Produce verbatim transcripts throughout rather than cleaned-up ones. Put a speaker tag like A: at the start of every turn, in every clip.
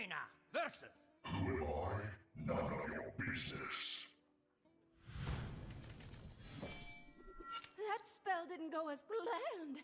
A: Arena versus.
B: Who am I? None of your business.
C: That spell didn't go as planned.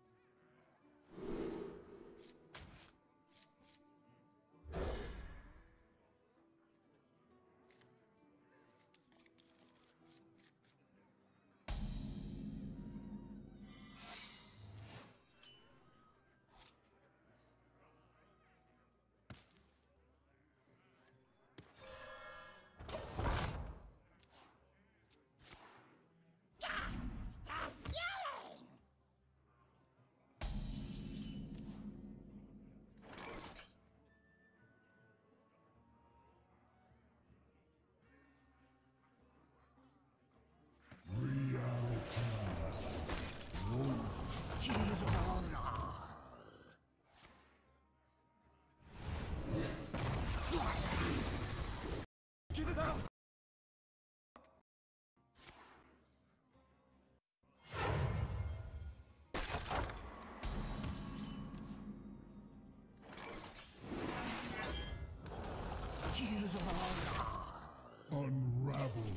B: Unravel.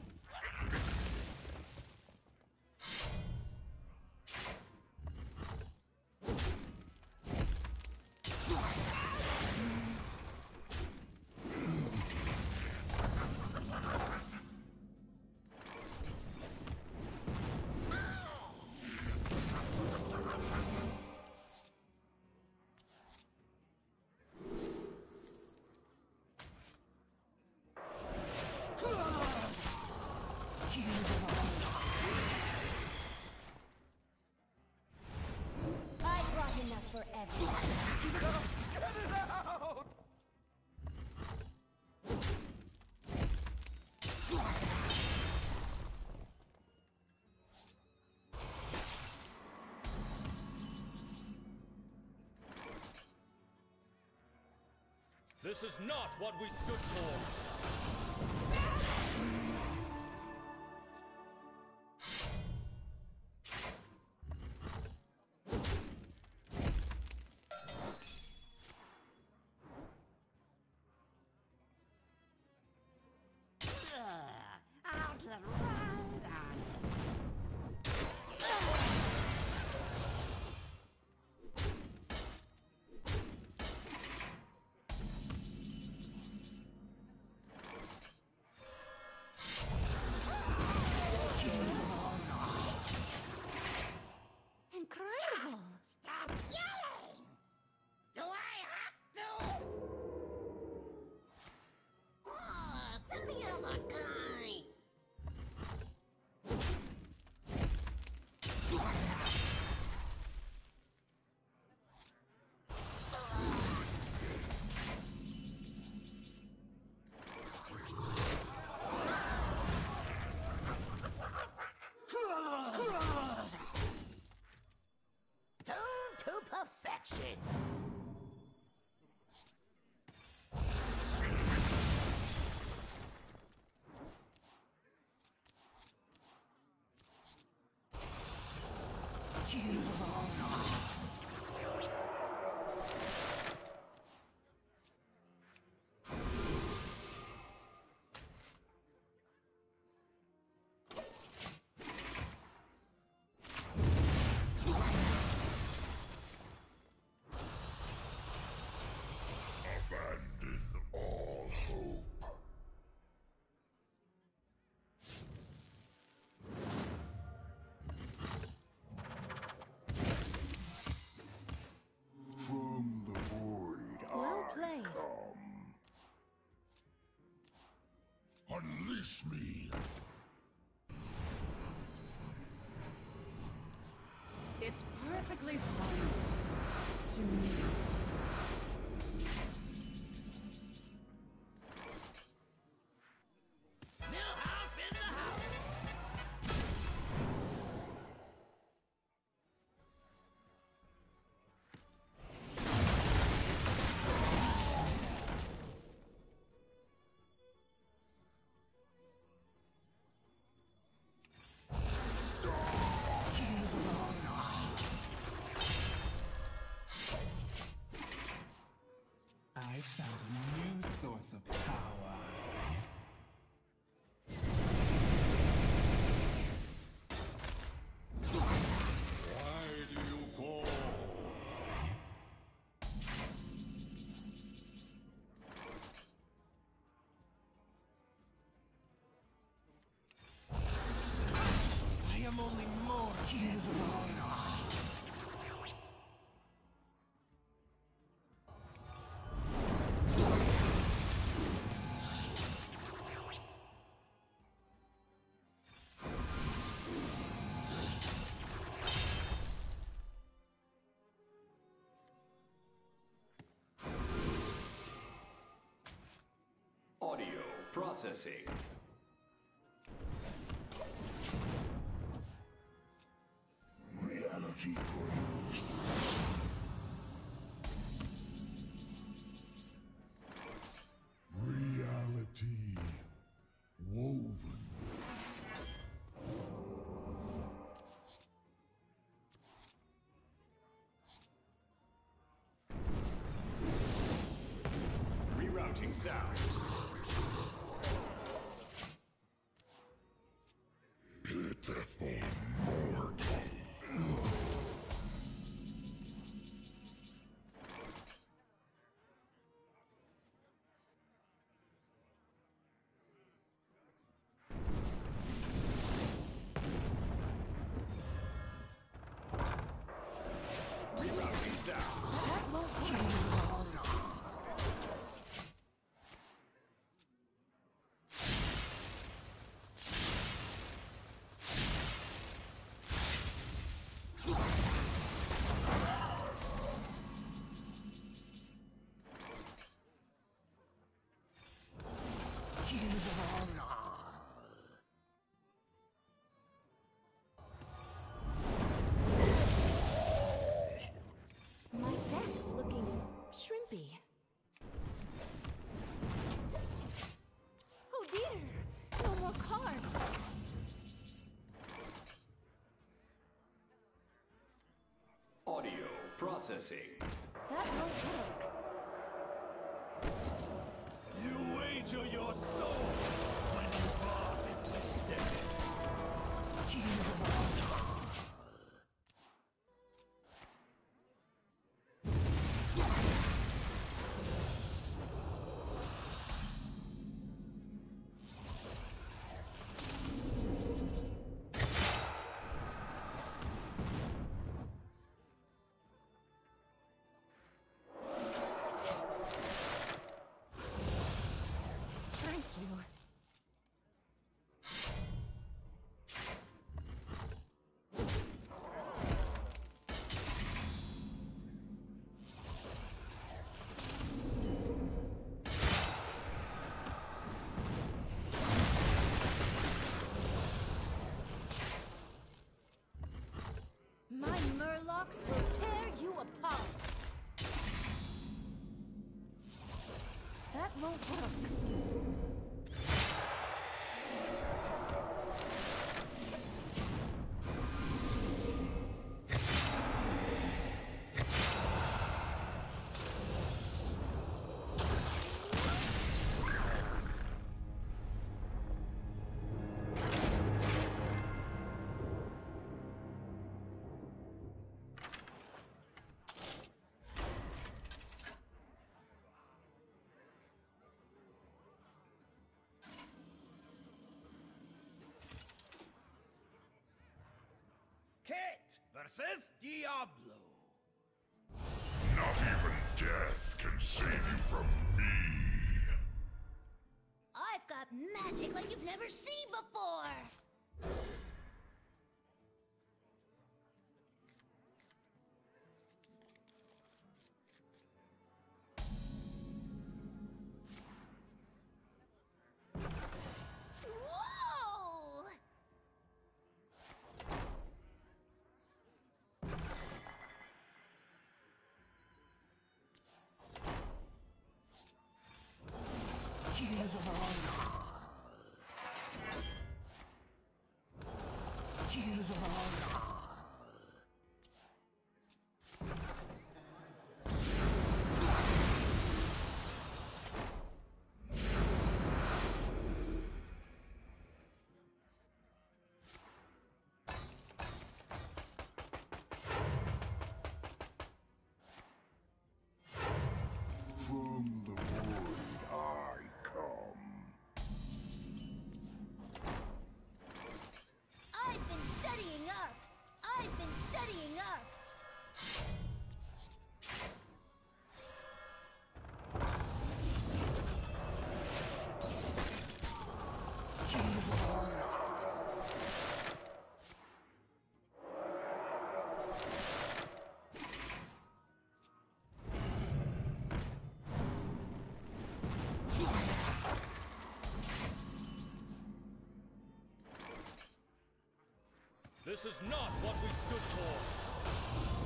C: I brought enough for everyone.
A: Get it out! Get it out! This is not what we stood for!
C: Out the road and... Incredible!
D: Stop yelling! Do I have to? Oh, send the other guy! Tuned to perfection!
B: Abandon all hope. From the void
C: Well
B: I
C: played.
B: come. Unleash me.
E: It's perfectly harmless to me.
A: New house in the house!
F: I found a new source of power.
A: Why do you call?
F: I am only more
G: Audio processing.
B: Reality breaks. Reality woven.
G: Rerouting sound.
B: Pitiful mortal.
G: Rerouting sound.
C: That won't work. My deck's looking shrimpy. Oh dear! No more cards!
G: Audio processing.
C: That won't work.
A: You wager your soul when you bark into death.
C: Thank you. My murlocs will tear you apart. That won't work.
A: Kit versus Diablo.
B: Not even death can save you from me.
D: I've got magic like you've never seen before. Whoa!
A: This is not what we stood for.